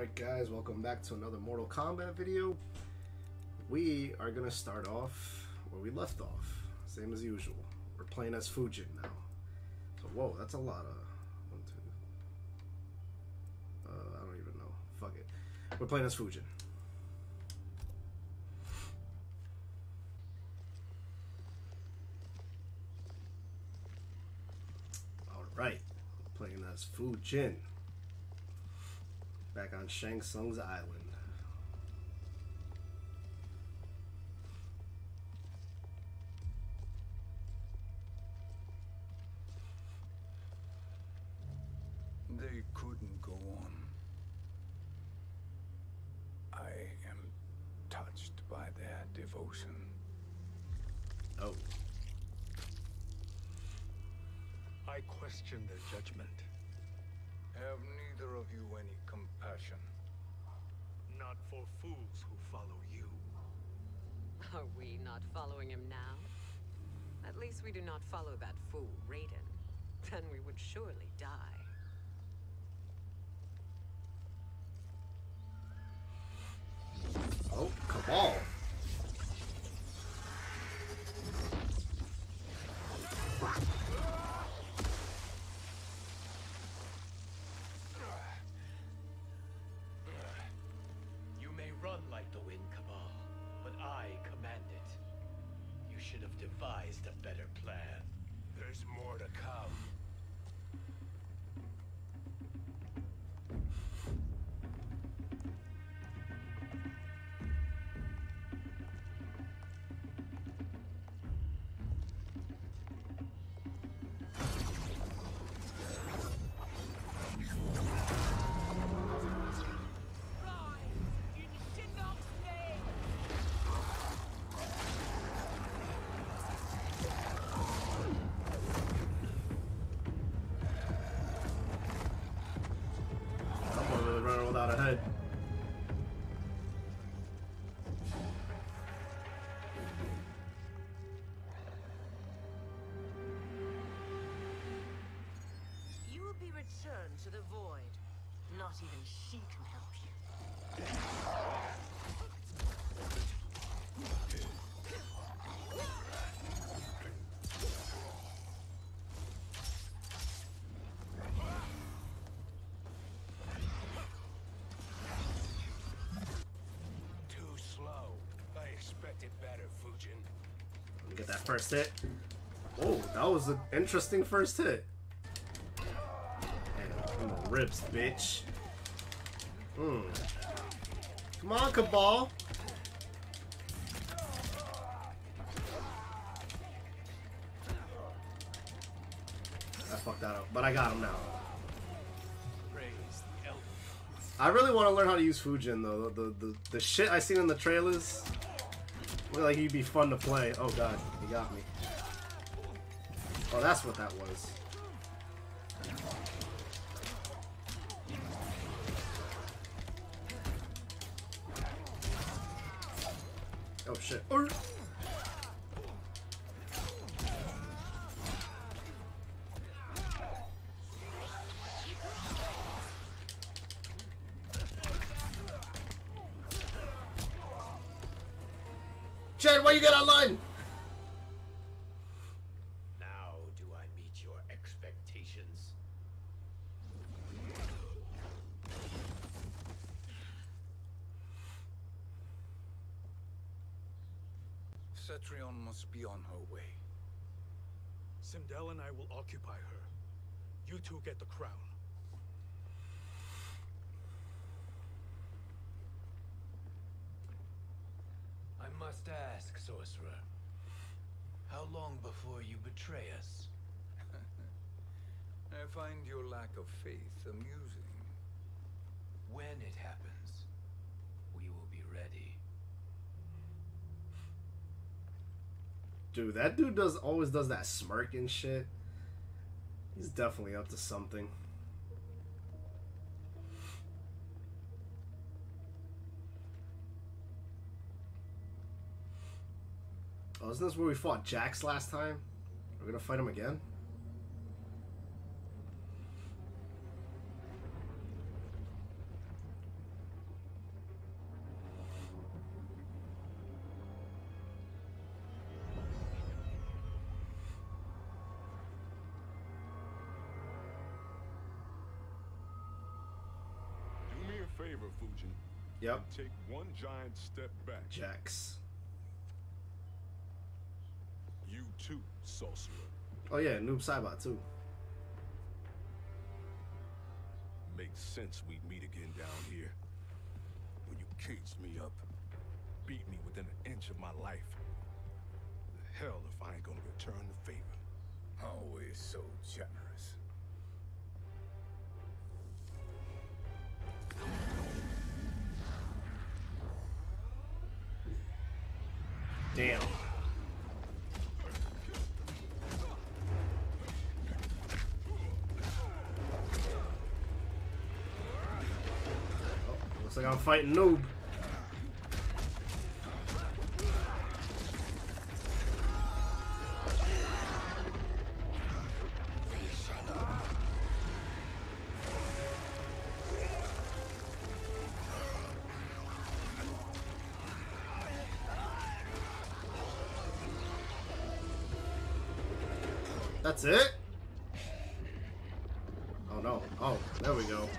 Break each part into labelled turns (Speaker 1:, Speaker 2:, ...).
Speaker 1: Alright guys, welcome back to another Mortal Kombat video. We are going to start off where we left off, same as usual. We're playing as Fujin now. So whoa, that's a lot of... 1, 2... I don't even know. Fuck it. We're playing as Fujin. Alright, playing as Fujin. Back on Shang Tsung's island.
Speaker 2: They couldn't go on. I am touched by their devotion.
Speaker 1: Oh.
Speaker 3: I question their judgment.
Speaker 2: Have neither of you any compassion?
Speaker 3: Not for fools who follow you.
Speaker 4: Are we not following him now? At least we do not follow that fool, Raiden. Then we would surely die.
Speaker 1: Oh, Kabal.
Speaker 5: You may run like the wind, Kabal, but I command it. You should have devised a better plan.
Speaker 3: There's more to come.
Speaker 1: Someone really running without a head.
Speaker 6: You will be returned to the void. Not even she can help you.
Speaker 3: Too slow. I expected better, Fujin.
Speaker 1: Let me get that first hit. Oh, that was an interesting first hit. Damn, in the ribs, bitch. Come on, Kabal. I fucked that up, but I got him now.
Speaker 5: Praise the elder.
Speaker 1: I really want to learn how to use Fujin though. The shit I seen in the trailers look like he'd be fun to play. Oh god, he got me. Oh, that's what that was. Oh shit. Chad, why you get online?
Speaker 5: Now do I meet your expectations?
Speaker 2: Cetrion must be on her way.
Speaker 3: Sindel and I will occupy her. You two get the crown.
Speaker 5: I must ask, sorcerer. How long before you betray us?
Speaker 2: I find your lack of faith amusing.
Speaker 5: When it happens, we will be ready.
Speaker 1: Dude, that dude always does that smirk and shit. He's definitely up to something. Oh, isn't this where we fought Jax last time? We're gonna fight him again?
Speaker 7: favor, Fujin.
Speaker 1: Yep.
Speaker 7: Take one giant step back.
Speaker 1: Jax.
Speaker 7: You too, sorcerer.
Speaker 1: Oh yeah, Noob Saibot too.
Speaker 7: Makes sense we'd meet again down here. When you caged me up, beat me within an inch of my life. The hell if I ain't gonna return the favor.
Speaker 2: Always so generous.
Speaker 1: Damn. Oh, looks like I'm fighting Noob. That's it? Oh no. Oh, there we go.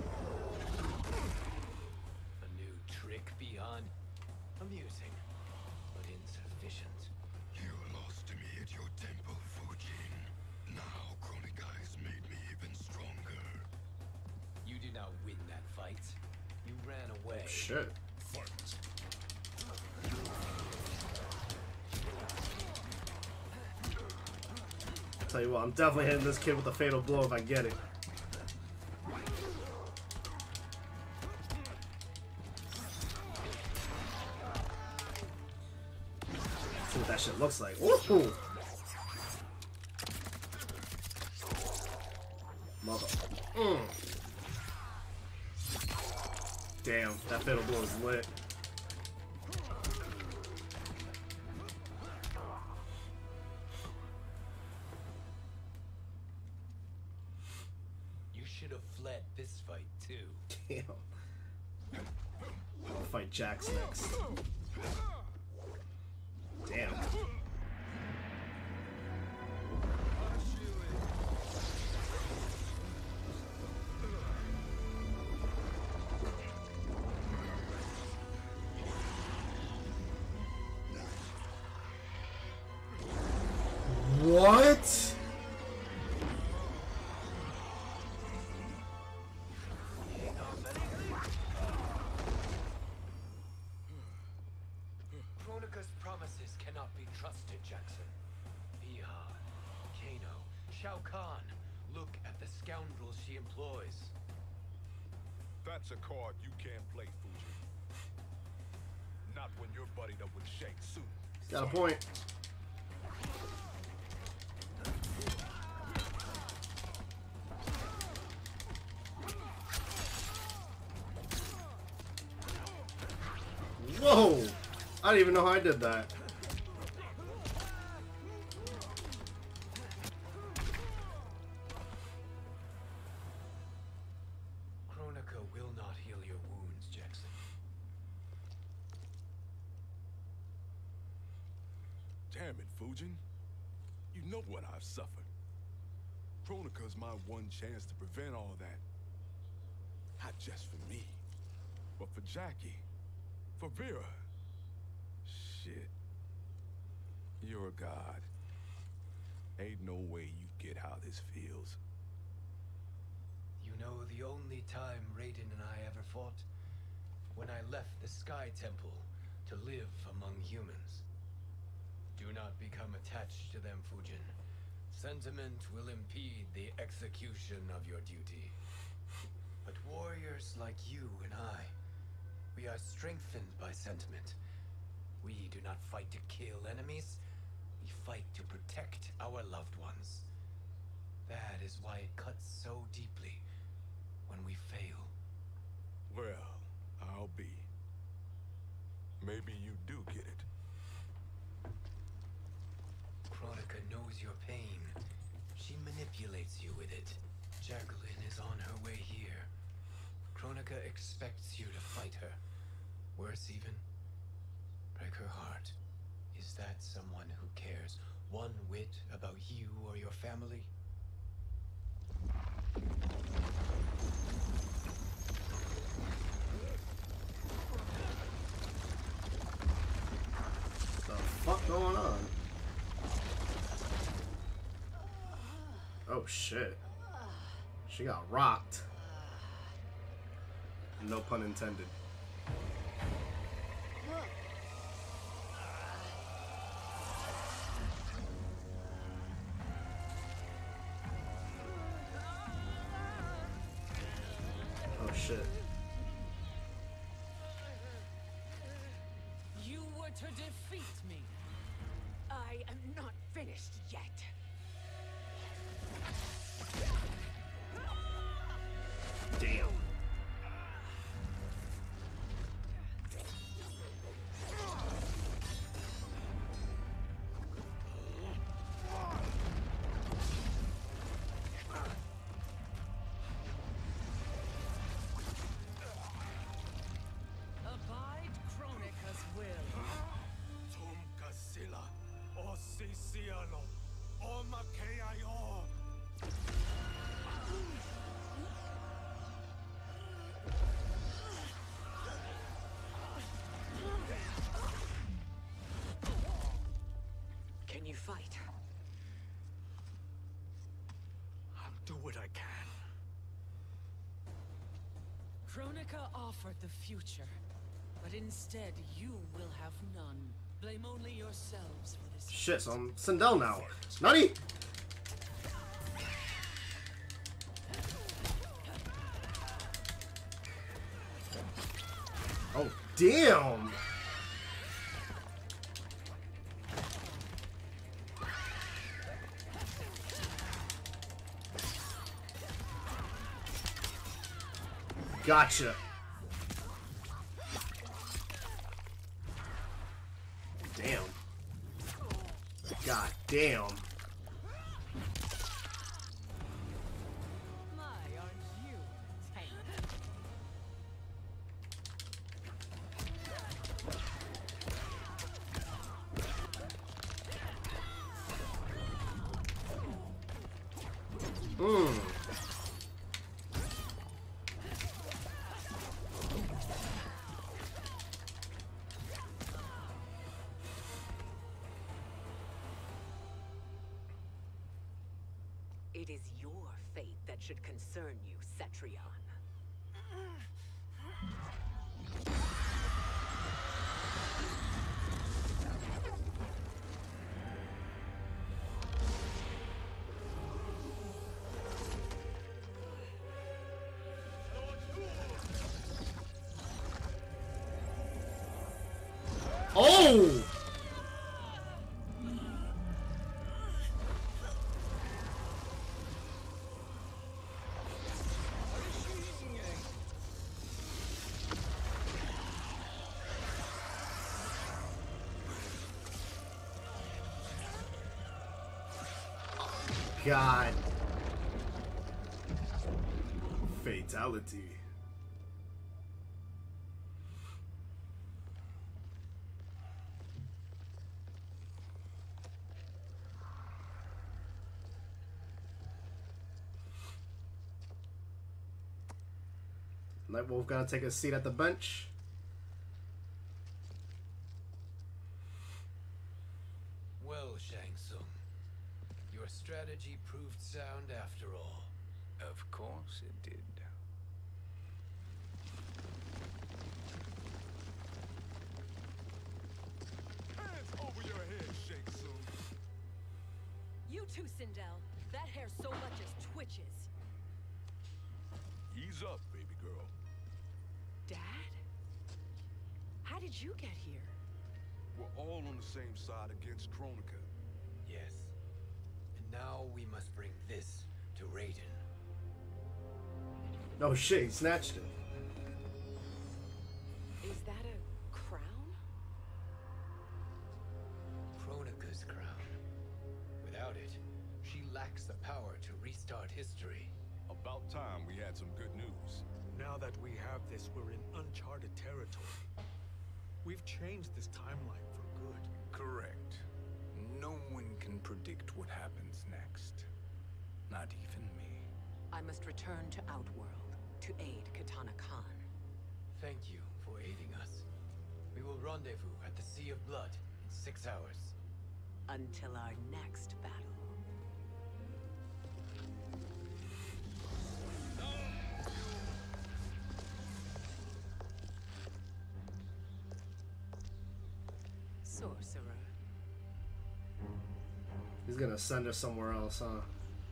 Speaker 5: A new trick beyond amusing, but insufficient.
Speaker 8: You lost to me at your temple, Fujin. Now Kronika has made me even stronger.
Speaker 5: You did not win that fight. You ran away.
Speaker 1: Shit.
Speaker 8: Fight.
Speaker 1: Tell you what, I'm definitely hitting this kid with a fatal blow if I get it. See what that shit looks like. Woohoo! Mother. Damn, that fatal blow is lit.
Speaker 5: You should have fled this fight too.
Speaker 1: Damn. I'll fight Jax next. Damn. What?
Speaker 5: Kronika's promises cannot be trusted, Jackson. Bihar, Kano, Shao Kahn. Look at the scoundrels she employs.
Speaker 7: That's a card you can't play, Fujin. Not when you're buddied up with Shang Tsung.
Speaker 1: He's got a point. Whoa! I didn't even know how I did that.
Speaker 5: Kronika will not heal your wounds, Jackson.
Speaker 7: Damn it, Fujin. You know what I've suffered. Kronika's my one chance to prevent all that. Not just for me, but for Jackie, for Vera. Shit. You're a god. Ain't no way you get how this feels.
Speaker 5: You know the only time Raiden and I ever fought? When I left the Sky Temple to live among humans. Do not become attached to them, Fujin. Sentiment will impede the execution of your duty. But warriors like you and I, we are strengthened by sentiment. We do not fight to kill enemies. We fight to protect our loved ones. That is why it cuts so deeply when we fail.
Speaker 7: Well, I'll be. Maybe you do get it.
Speaker 5: Kronika knows your pain. She manipulates you with it. Jacqueline is on her way here. Kronika expects you to fight her. Worse even, break her heart. Is that someone who cares one whit about you or your family?
Speaker 1: Oh shit. She got rocked. No pun intended. Oh shit.
Speaker 6: You were to defeat me. I am not finished yet.
Speaker 1: Damn.
Speaker 6: Abide Kronika's will.
Speaker 3: Tum Kasila, O Siciano, O Makeayo.
Speaker 4: Can you fight?
Speaker 3: I'll do what I can.
Speaker 6: Kronika offered the future, but instead you will have none. Blame only yourselves for this.
Speaker 1: Shit, so I'm Sindel now. Nutty! Oh, damn! Gotcha. Damn. God damn.
Speaker 6: My, aren't you tame?
Speaker 1: Mmm.
Speaker 4: It is your fate that should concern you, Cetrion.
Speaker 1: Oh! God. Fatality. Nightwolf gonna take a seat at the bench.
Speaker 5: Well, Shang Tsung, your strategy proved sound after all.
Speaker 2: Of course it did.
Speaker 7: Hands over your head, Shang Tsung.
Speaker 6: You too, Sindel. That hair so much as twitches.
Speaker 7: Ease up, baby girl.
Speaker 6: Dad? How did you get here?
Speaker 7: We're all on the same side against Kronika.
Speaker 5: Yes. And now we must bring this to Raiden.
Speaker 1: Oh shit, he snatched it.
Speaker 4: Is that a crown?
Speaker 5: Kronika's crown. Without it, she lacks the power to restart history.
Speaker 7: About time we had some good news.
Speaker 3: Now that we have this, we're in uncharted territory. We've changed this timeline for good.
Speaker 2: Correct. No one can predict what happens next. Not even me.
Speaker 4: I must return to Outworld to aid Kitana Khan.
Speaker 5: Thank you for aiding us. We will rendezvous at the Sea of Blood in 6 hours.
Speaker 4: Until our next battle. sorcerer.
Speaker 1: He's gonna send us somewhere else, huh?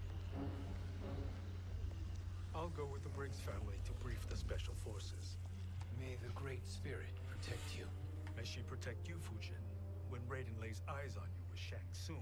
Speaker 3: I'll go with the Briggs family to brief the special forces.
Speaker 5: May the Great Spirit protect you.
Speaker 3: May she protect you, Fujin, when Raiden lays eyes on you with Shang Tsung.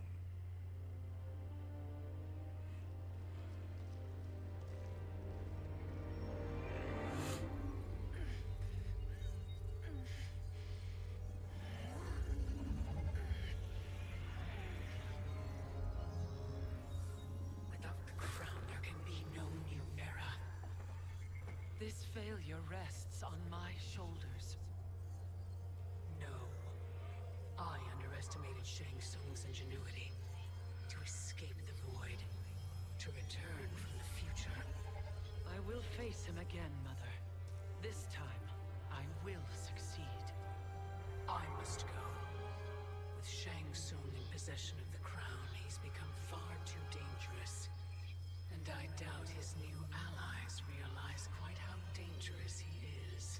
Speaker 6: Without the crown, there can be no new era. This failure rests on my shoulders. No. I underestimated Shang Tsung's ingenuity. To escape the void. To return from the future. I will face him again, Mother. This time, I will succeed. I must go. With Shang Tsung in possession of the crown, he's become far too dangerous. And I doubt his new allies realize quite how dangerous he is.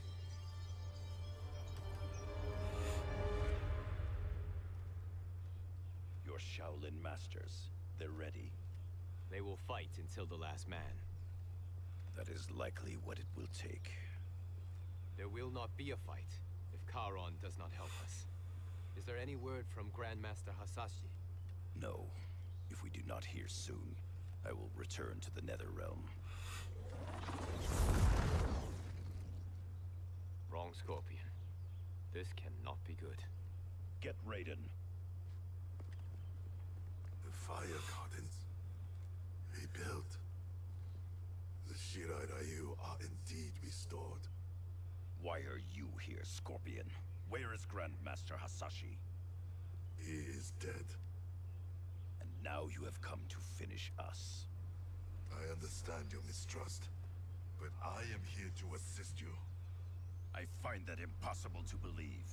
Speaker 9: Your Shaolin masters, they're ready.
Speaker 10: They will fight until the last man.
Speaker 9: That is likely what it will take.
Speaker 10: There will not be a fight if Charon does not help us. Is there any word from Grandmaster Hasashi?
Speaker 9: No. If we do not hear soon, I will return to the Netherrealm.
Speaker 10: Wrong, Scorpion. This cannot be good.
Speaker 9: Get Raiden.
Speaker 8: The fire gardens rebuilt. The Shirai Ryu are indeed restored.
Speaker 9: Why are you here, Scorpion? Where is Grandmaster Hasashi?
Speaker 8: He is dead.
Speaker 9: And now you have come to finish us.
Speaker 8: I understand your mistrust, but I am here to assist you.
Speaker 9: I find that impossible to believe.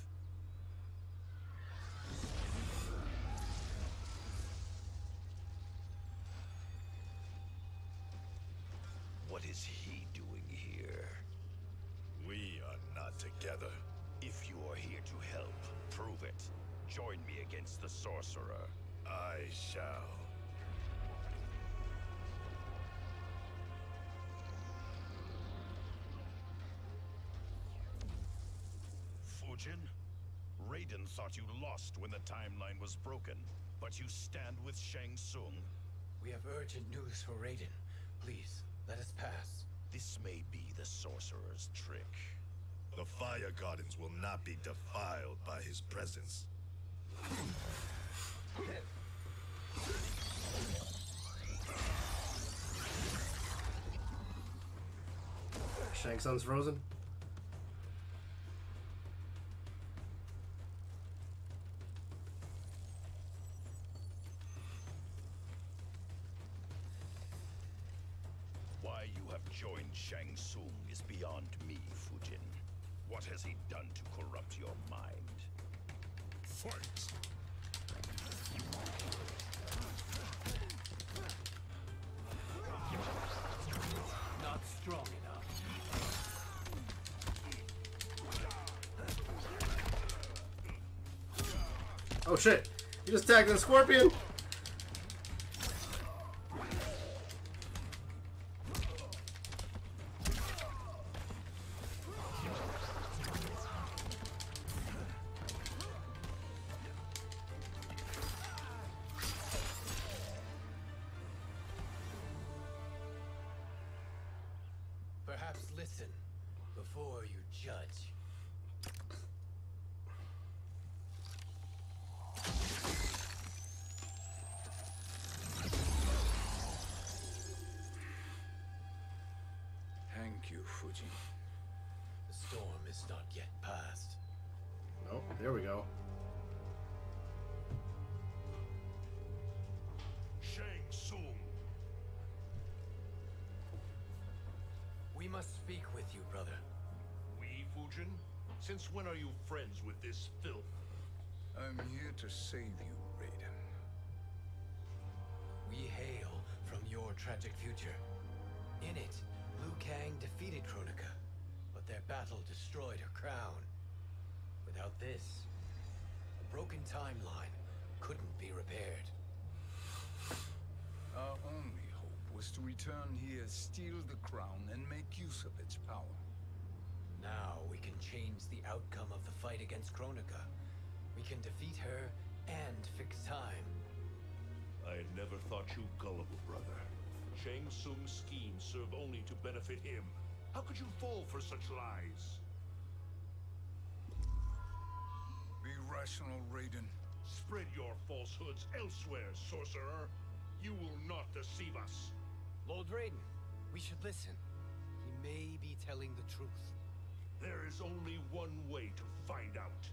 Speaker 9: What is he doing here?
Speaker 8: We are not together.
Speaker 9: If you are here to help, prove it. Join me against the sorcerer.
Speaker 8: I shall.
Speaker 9: Fujin? Raiden thought you lost when the timeline was broken, but you stand with Shang Tsung.
Speaker 5: We have urgent news for Raiden. Please, let us pass.
Speaker 9: This may be the sorcerer's trick.
Speaker 8: The fire gardens will not be defiled by his presence.
Speaker 1: Shang Tsung's frozen.
Speaker 9: Why you have joined Shang Tsung is beyond me, Fujin. What has he done to corrupt your mind?
Speaker 8: Fight!
Speaker 5: Not strong enough.
Speaker 1: Oh shit! You just tagged the Scorpion?
Speaker 5: Perhaps listen before you judge.
Speaker 2: Thank you, Fuji.
Speaker 5: The storm is not yet past.
Speaker 1: Oh, there we go.
Speaker 8: Shang Tsung!
Speaker 5: We must speak with you, brother.
Speaker 8: We, Fujin? Since when are you friends with this filth?
Speaker 2: I'm here to save you, Raiden.
Speaker 5: We hail from your tragic future. In it, Liu Kang defeated Kronika, but their battle destroyed her crown. Without this, a broken timeline couldn't be repaired.
Speaker 2: Our only hope was to return here, steal the crown, and make use of its power.
Speaker 5: Now we can change the outcome of the fight against Kronika. We can defeat her and fix time.
Speaker 11: I had never thought you gullible, brother. Shang Tsung's schemes serve only to benefit him. How could you fall for such lies?
Speaker 2: Be rational, Raiden.
Speaker 11: Spread your falsehoods elsewhere, sorcerer. You will not deceive us.
Speaker 5: Lord Raiden, we should listen. He may be telling the truth.
Speaker 11: There is only one way to find out.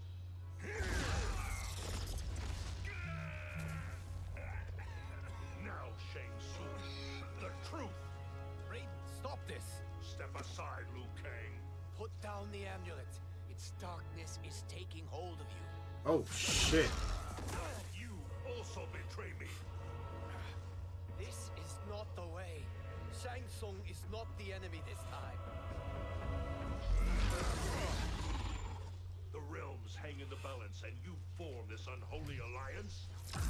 Speaker 11: Now, Shang Tsung, the truth!
Speaker 5: Raiden, stop this!
Speaker 11: Step aside, Liu Kang.
Speaker 5: Put down the amulet. Its darkness is taking hold of you.
Speaker 1: Oh, shit.
Speaker 11: You also betray me.
Speaker 5: This is not the way. Shang Tsung is not the enemy this time.
Speaker 11: The realms hang in the balance, and you form this unholy alliance?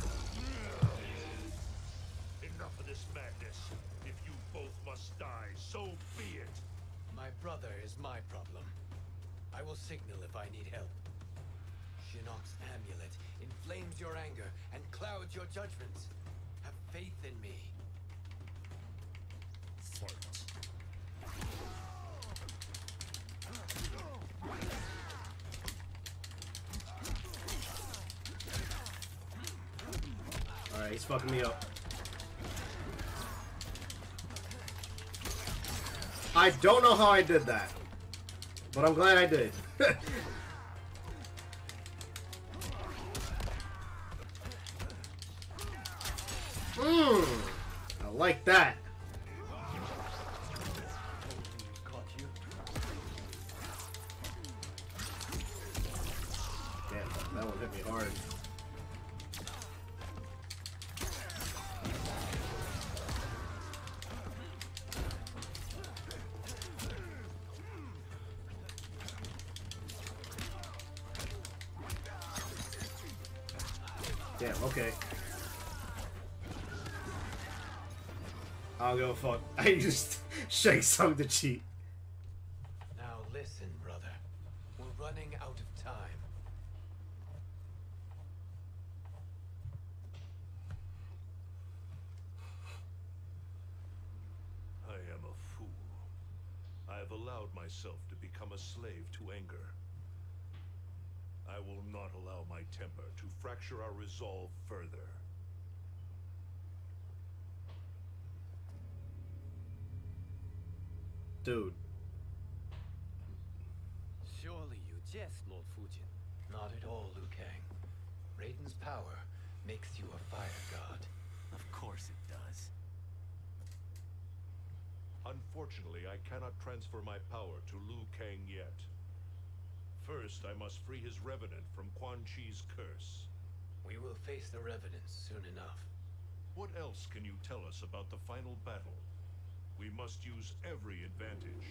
Speaker 11: Enough of this madness. If you both must die, so be it.
Speaker 5: My brother is my problem. I will signal if I need help. Shinnok's amulet inflames your anger and clouds your judgments. Have faith in me.
Speaker 11: Fight.
Speaker 1: Alright, he's fucking me up. I don't know how I did that, but I'm glad I did. I like that. Damn, that one hit me hard. Damn, okay. I don't give a fuck. I used Shang Tsung to cheat.
Speaker 5: Now listen, brother. We're running out of time.
Speaker 11: I am a fool. I have allowed myself to become a slave to anger. I will not allow my temper to fracture our resolve further.
Speaker 1: Dude.
Speaker 5: Surely you jest, Lord Fujin. Not at all, Liu Kang. Raiden's power makes you a fire god.
Speaker 10: Of course it does.
Speaker 11: Unfortunately, I cannot transfer my power to Liu Kang yet. First, I must free his revenant from Quan Chi's curse.
Speaker 5: We will face the revenants soon enough.
Speaker 11: What else can you tell us about the final battle? We must use every advantage.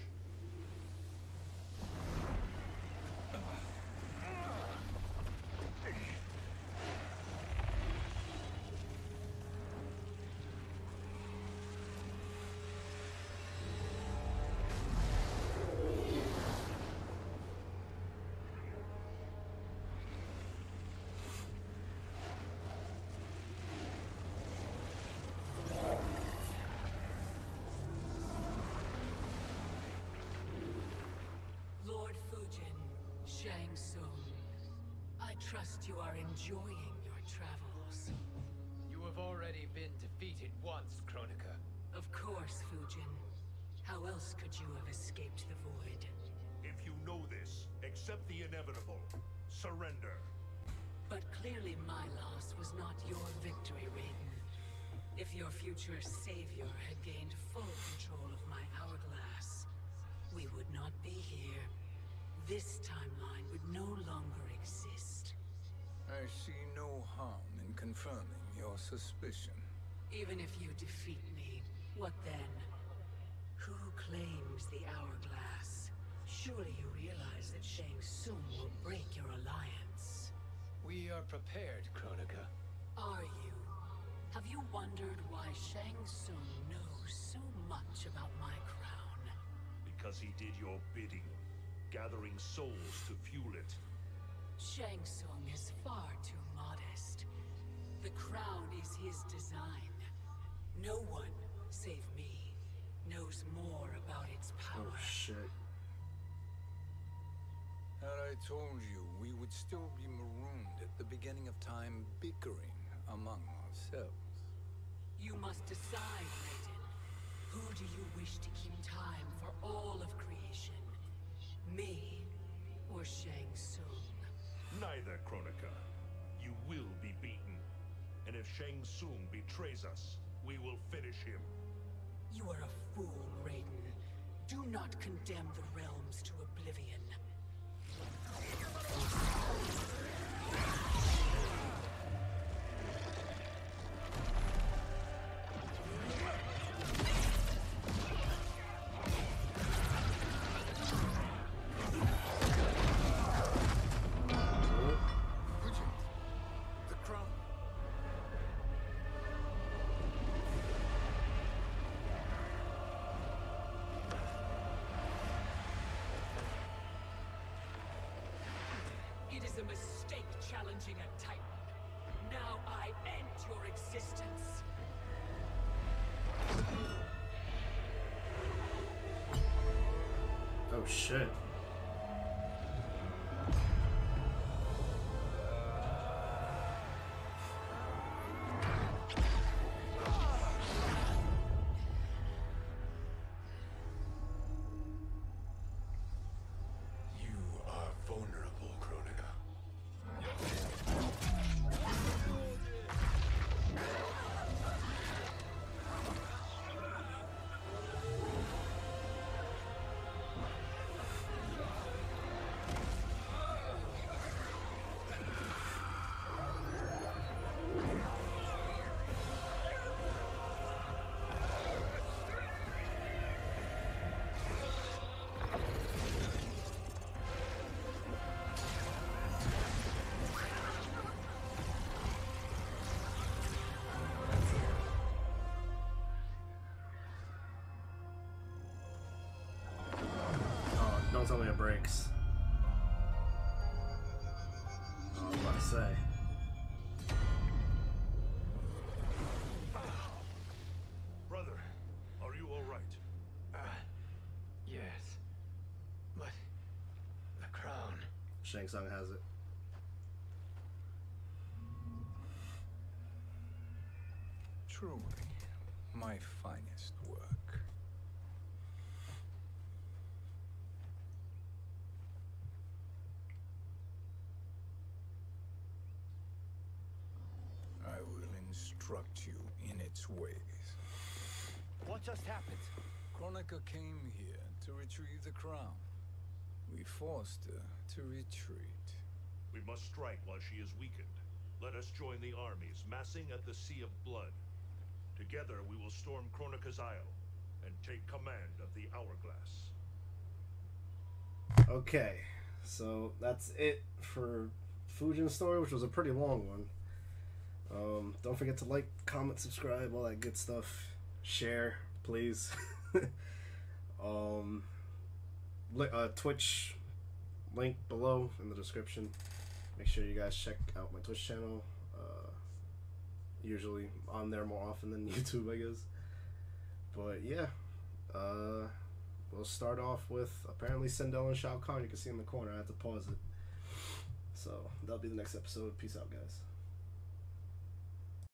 Speaker 6: Shang Tsung, I trust you are enjoying your travels.
Speaker 5: You have already been defeated once, Kronika.
Speaker 6: Of course, Fujin. How else could you have escaped the void?
Speaker 11: If you know this, accept the inevitable. Surrender.
Speaker 6: But clearly my loss was not your victory, Raiden. If your future savior had gained full control of my hourglass, we would not be here. This timeline would no longer exist.
Speaker 2: I see no harm in confirming your suspicion.
Speaker 6: Even if you defeat me, what then? Who claims the hourglass? Surely you realize that Shang Tsung will break your alliance.
Speaker 5: We are prepared, Kronika.
Speaker 6: Are you? Have you wondered why Shang Tsung knows so much about my crown?
Speaker 11: Because he did your bidding, gathering souls to fuel it.
Speaker 6: Shang Tsung is far too modest. The crown is his design. No one, save me, knows more about its power.
Speaker 1: Oh shit.
Speaker 2: Had I told you, we would still be marooned at the beginning of time, bickering among ourselves.
Speaker 6: You must decide, Raiden. Who do you wish to keep time for all of creation? Me or Shang Tsung?
Speaker 11: Neither, Kronika. You will be beaten. And if Shang Tsung betrays us, we will finish him.
Speaker 6: You are a fool, Raiden. Do not condemn the realms to oblivion.
Speaker 2: The crown.
Speaker 6: It is a mistake challenging a Titan. Now I end your existence.
Speaker 1: Oh shit.
Speaker 2: You are vulnerable, Kronika.
Speaker 1: Oh, don't tell me it breaks. Oh, I was about to say.
Speaker 11: Brother, are you all right?
Speaker 5: Yes. But the crown.
Speaker 1: Shang Tsung has it.
Speaker 2: Truly, my finest work. I will instruct you in its ways.
Speaker 5: What just happened?
Speaker 2: Kronika came here to retrieve the crown. We forced her to retreat.
Speaker 11: We must strike while she is weakened. Let us join the armies, massing at the Sea of Blood. Together we will storm Kronika's Isle and take command of the Hourglass.
Speaker 1: Okay, so that's it for Fujin's story, which was a pretty long one. Don't forget to like, comment, subscribe, all that good stuff. Share, please. Twitch link below in the description. Make sure you guys check out my Twitch channel. Usually on there more often than YouTube, I guess. But yeah, we'll start off with apparently Sindel and Shao Kahn. You can see in the corner. I have to pause it. So that'll be the next episode. Peace out, guys.